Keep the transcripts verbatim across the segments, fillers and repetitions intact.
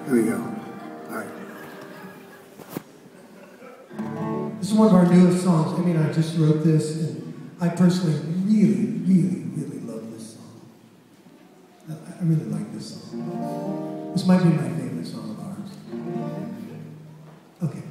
Here we go. All right. This is one of our newest songs. Emmy and I just wrote this, and I personally really, really, really love this song. I, I really like this song. This might be my favorite song of ours. Okay.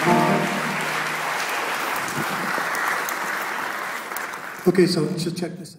Okay, so, so check this out.